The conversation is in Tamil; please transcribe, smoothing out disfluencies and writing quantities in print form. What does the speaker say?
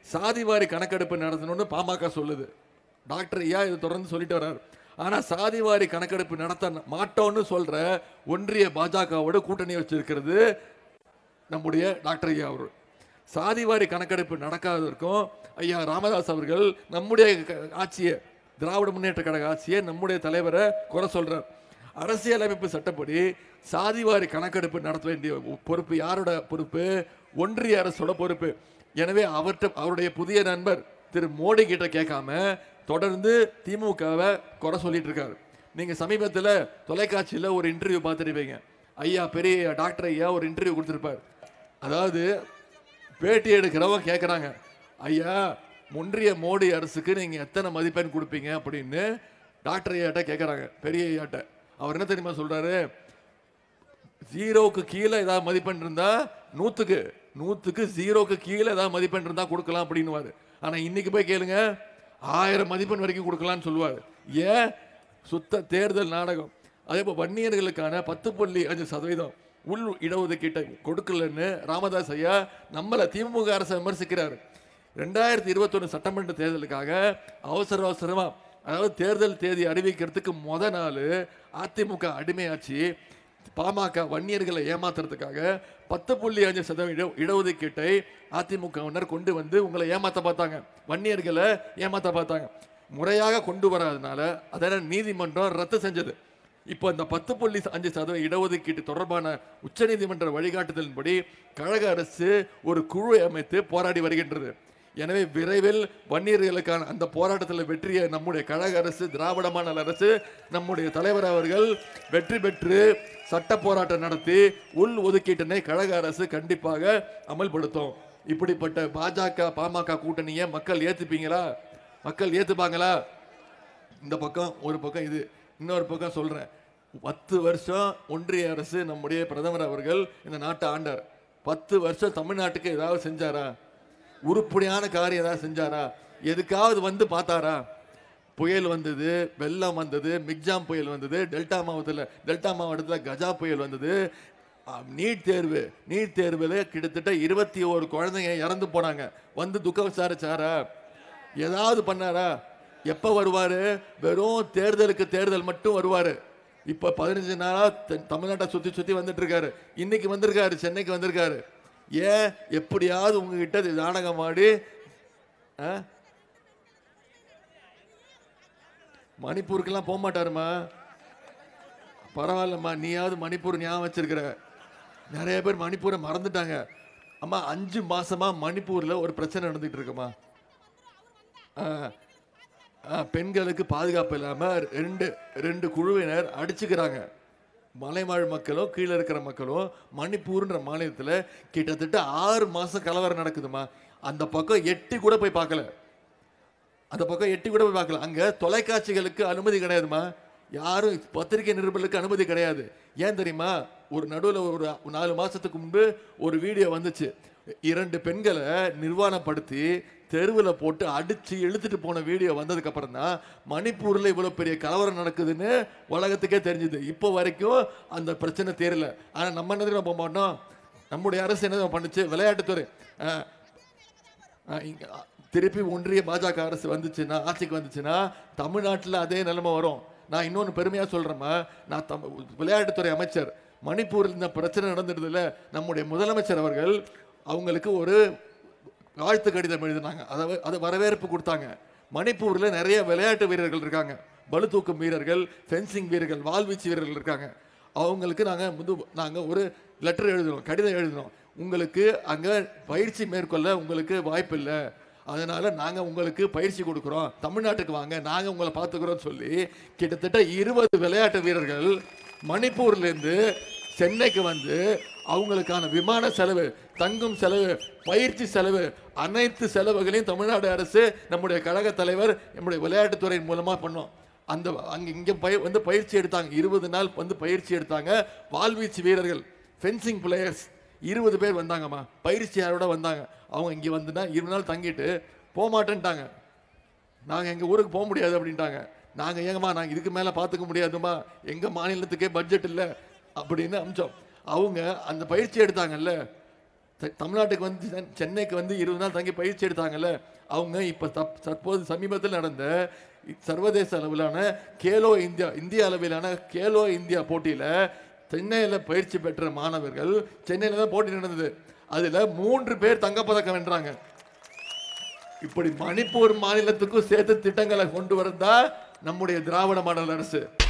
சாதிவாரி கணக்கெடுப்பு நடத்தணும்னு பாமக சொல்லுது. டாக்டர் ஐயா இது தொடர்ந்து சொல்லிட்டு வர்றாரு. ஆனா சாதிவாரி கணக்கெடுப்பு நடத்த மாட்டோம்னு சொல்ற ஒன்றிய பாஜகவோட கூட்டணி வச்சிருக்கிறது நம்முடைய டாக்டர் ஐயா அவர். சாதிவாரி கணக்கெடுப்பு நடக்காததற்கும் ஐயா ராமதாஸ் அவர்கள் நம்முடைய ஆட்சியை, திராவிட முன்னேற்ற கழக ஆட்சியை, நம்முடைய தலைவரை குறை சொல்றார். அரசியலமைப்பு சட்டப்படி சாதிவாரி கணக்கெடுப்பு நடத்த வேண்டிய பொறுப்பு யாரோட பொறுப்பு? ஒன்றிய அரசோட பொறுப்பு. எனவே அவருடைய புதிய நண்பர் திரு மோடி கிட்ட கேட்காம தொடர்ந்து திமுகவை குறை சொல்லிட்டு இருக்காரு. நீங்க சமீபத்தில் தொலைக்காட்சியில் ஒரு இன்டர்வியூ பார்த்துருப்பீங்க. ஐயா பெரிய டாக்டர் ஐயா ஒரு இன்டர்வியூ கொடுத்துருப்பார். அதாவது பேட்டி எடுக்கிறவங்க கேட்குறாங்க, ஐயா ஒன்றிய மோடி அரசுக்கு நீங்க எத்தனை மதிப்பெண் கொடுப்பீங்க அப்படின்னு டாக்டர் ஐயாட்ட கேட்குறாங்க, பெரிய ஐயாட்ட. அவர் என்ன தெரியுமா சொல்றாரு? 0க்கு கீழே ஏதாவது மதிப்பெண் இருந்தா 100க்கு 0க்கு கீழே ஏதாவது மதிப்பெண் இருந்தா கொடுக்கலாம் அப்படின்னுவாரு. ஆனா இன்னைக்கு போய் கேளுங்க, 1000 மதிப்பெண் வரைக்கும் கொடுக்கலாம்னு சொல்லுவார். ஏன்? சுத்த தேர்தல் நாடகம். அதே போல் வன்னியர்களுக்கான 10.5% உள் இடஒதுக்கீட்டை கொடுக்கலன்னு ராமதாஸ் ஐயா நம்மளை திமுக அரசை விமர்சிக்கிறார். 2021 சட்டமன்ற தேர்தலுக்காக அவசரமா, அதாவது தேர்தல் தேதி அறிவிக்கிறதுக்கு நாள் அதிமுக அடிமையாச்சு பாமக வன்னியர்களை ஏமாத்துறதுக்காக 10.5% இடஒதுக்கீட்டை அதிமுகவினர் கொண்டு வந்து உங்களை ஏமாத்த பார்த்தாங்க, வன்னியர்களை ஏமாத்த பார்த்தாங்க. முறையாக கொண்டு வராதனால அதனால் நீதிமன்றம் ரத்து செஞ்சது. இப்போ இந்த 10.5% இடஒதுக்கீட்டு தொடர்பான உச்சநீதிமன்ற வழிகாட்டுதலின்படி கழக அரசு ஒரு குழு அமைத்து போராடி வருகின்றது. எனவே விரைவில் வன்னியர்களுக்கான அந்த போராட்டத்தில் வெற்றிய நம்முடைய கழக அரசு, திராவிட மாடல் அரசு, நம்முடைய தலைவர் அவர்கள் வெற்றி பெற்று சட்ட போராட்டம் நடத்தி உள் ஒதுக்கீட்டினை கழக அரசு கண்டிப்பாக அமல்படுத்தும். இப்படிப்பட்ட பாஜக பாமக கூட்டணியை மக்கள் ஏத்துப்பீங்களா? மக்கள் ஏத்துப்பாங்களா? இந்த பக்கம் ஒரு பக்கம் இது, இன்னொரு பக்கம் சொல்றேன். 10 வருஷம் ஒன்றிய அரசு, நம்முடைய பிரதமர் அவர்கள் இந்த நாட்டை ஆண்டார். 10 வருஷம் தமிழ்நாட்டுக்கு ஏதாவது செஞ்சாரா? உருப்படியான காரியம் ஏதாவது செஞ்சாரா? எதுக்காவது வந்து பார்த்தாரா? புயல் வந்தது, வெள்ளம் வந்தது, மிக்ஜாம் புயல் வந்தது, டெல்டா மாவட்டத்தில் கஜா புயல் வந்தது, நீட் தேர்வில் கிட்டத்தட்ட 21 குழந்தைங்க இறந்து போனாங்க. வந்து துக்கம் விசாரிச்சாரா? ஏதாவது பண்ணாரா? எப்போ வருவார்? வெறும் தேர்தல் மட்டும் வருவார். இப்போ 15 நாளா தமிழ்நாட்டை சுற்றி வந்துட்டு இருக்காரு. இன்னைக்கு வந்திருக்காரு, சென்னைக்கு வந்திருக்காரு. ஏன்? எப்படியாவது உங்ககிட்ட நாடகம் ஆடி மணிப்பூருக்கெல்லாம் போக மாட்டாருமா? பரவாயில்லம்மா, நீயாவது மணிப்பூர் ஞாபகம் வச்சிருக்கிற. நிறைய பேர் மணிப்பூரை மறந்துட்டாங்க. அம்மா 5 மாசமா மணிப்பூர்ல ஒரு பிரச்சனை நடந்துட்டு இருக்குமா? பெண்களுக்கு பாதுகாப்பு இல்லாம ரெண்டு குழுவினர் அடிச்சுக்கிறாங்க. மலைவாழ் மக்களும் கீழே இருக்கிற மக்களும். மணிப்பூர்ன்ற மாநிலத்தில் கிட்டத்தட்ட 6 மாசம் கலவரம் நடக்குதுமா. அந்த பக்கம் எட்டி கூட போய் பார்க்கல. அங்க தொலைக்காட்சிகளுக்கு அனுமதி கிடையாதுமா. யாரும் பத்திரிகை நிருபர்களுக்கு அனுமதி கிடையாது. ஏன் தெரியுமா? ஒரு நடுவில் ஒரு 4 மாசத்துக்கு முன்பு ஒரு வீடியோ வந்துச்சு. 2 பெண்களை நிர்வாணப்படுத்தி தெருவில் போட்டு அடிச்சு இழுத்துட்டு போன வீடியோ வந்ததுக்கு அப்புறம் தான் மணிப்பூர்ல இவ்வளவு பெரிய கலவரம் நடக்குதுன்னு உலகத்துக்கே தெரிஞ்சது. இப்போ வரைக்கும் அந்த பிரச்சனை தெரியல. ஆனா நம்ம என்ன போக மாட்டோம். நம்முடைய அரசு என்ன பண்ணுச்சு? விளையாட்டுத்துறை திருப்பி ஒன்றிய பாஜக அரசு வந்துச்சுன்னா, ஆட்சிக்கு வந்துச்சுன்னா தமிழ்நாட்டில் அதே நிலைமை வரும். நான் இன்னொன்று பெருமையாக சொல்கிறேம்மா, நான் விளையாட்டுத்துறை அமைச்சர். மணிப்பூரில் இந்த பிரச்சனை நடந்துடுதுல, நம்முடைய முதலமைச்சர் அவர்கள் அவங்களுக்கு ஒரு வாழ்த்து கடிதம் எழுதினாங்க. அதை வரவேற்பு கொடுத்தாங்க. மணிப்பூரில் நிறைய விளையாட்டு வீரர்கள் இருக்காங்க, பளு தூக்கும் வீரர்கள், ஃபென்சிங் வீரர்கள், வாள்வீச்சு வீரர்கள் இருக்காங்க. அவங்களுக்கு நாங்கள் ஒரு லெட்டர் எழுதினோம், கடிதம் எழுதினோம். உங்களுக்கு அங்கே பயிற்சி மேற்கொள்ள உங்களுக்கு வாய்ப்பு இல்லை, அதனால நாங்கள் உங்களுக்கு பயிற்சி கொடுக்குறோம், தமிழ்நாட்டுக்கு வாங்க, நாங்கள் உங்களை பார்த்துக்கிறோம் சொல்லி கிட்டத்தட்ட 20 விளையாட்டு வீரர்கள் மணிப்பூர்லேருந்து சென்னைக்கு வந்து அவங்களுக்கான விமான செலவு, தங்கும் செலவு, பயிற்சி செலவு, அனைத்து செலவுகளையும் தமிழ்நாடு அரசு, நம்முடைய கழக தலைவர், நம்முடைய விளையாட்டுத்துறையின் மூலமாக பண்ணோம். இங்கே வந்து பயிற்சி எடுத்தாங்க. 20 நாள் வந்து பயிற்சி எடுத்தாங்க. வாள்வீச்சு வீரர்கள், ஃபென்சிங் பிளேயர்ஸ் 20 பேர் வந்தாங்கம்மா. பயிற்சியாரோட வந்தாங்க. அவங்க இங்கே வந்துன்னா 20 நாள் தங்கிட்டு போக மாட்டேன்ட்டாங்க. நாங்கள் எங்கள் ஊருக்கு போக முடியாது அப்படின்ட்டாங்க. நாங்கள் ஏங்கம்மா, நாங்கள் இதுக்கு மேலே பார்த்துக்க முடியாதுமா, எங்கள் மாநிலத்துக்கே பட்ஜெட் இல்லை அப்படின்னு அமிச்சோம். அவங்க அந்த பயிற்சி எடுத்தாங்கல்ல, தமிழ்நாட்டுக்கு வந்து சென்னைக்கு வந்து 20 நாள் தங்கி பயிற்சி எடுத்தாங்கல்ல, அவங்க இப்போ தற்போது சமீபத்தில் நடந்த சர்வதேச அளவிலான கேலோ இந்தியா, இந்திய அளவிலான கேலோ இந்தியா போட்டியில் சென்னையில் பயிற்சி பெற்ற மாணவர்கள், சென்னையில் தான் போட்டி நடந்தது, அதில் 3 பேர் தங்கப்பதக்கம் வென்றாங்க. இப்படி மணிப்பூர் மாநிலத்துக்கும் சேர்த்து திட்டங்களை கொண்டு வரதா நம்முடைய திராவிட மாடல் அரசு.